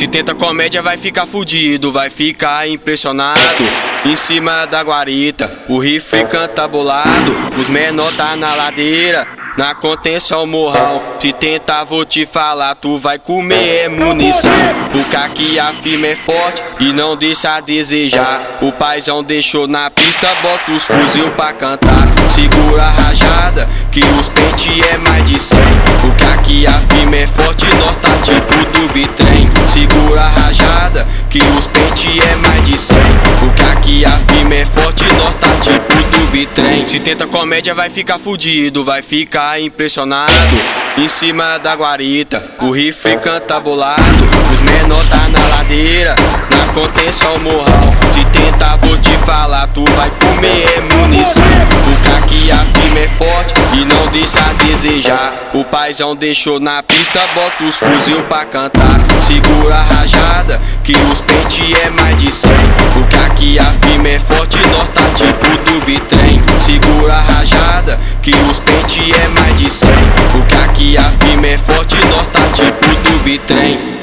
Se tenta comédia vai ficar fudido, vai ficar impressionado. Em cima da guarita, o rifle canta bolado. Os menor tá na ladeira, na contenção morral. Se tentar vou te falar, tu vai comer munição. Porque aqui a firma é forte e não deixa a desejar. O paizão deixou na pista, bota os fuzil pra cantar. Segura a rajada, que os pente é mais de 100. Porque aqui a firma é forte, nós tá tipo do bitrem. Segura a rajada, que os pente é mais de 100. Porque aqui a firma é forte, nós tá tipo do bitrem. Se tenta comédia vai ficar fudido, vai ficar impressionado. Em cima da guarita, o rifle canta bolado. Os menor tá na ladeira, na contenção morral. Se tentar vou te falar, tu vai comer munição. Porque aqui a firma é forte e não deixa a desejar. O paizão deixou na pista, bota os fuzil pra cantar. Segura a rajada, que os pente é mais de 100. Porque aqui a firma é forte, nós tá tipo do bitrem. Segura a rajada, que os pente é mais de 100. Porque aqui a firma é forte, nós tá tipo do bitrem.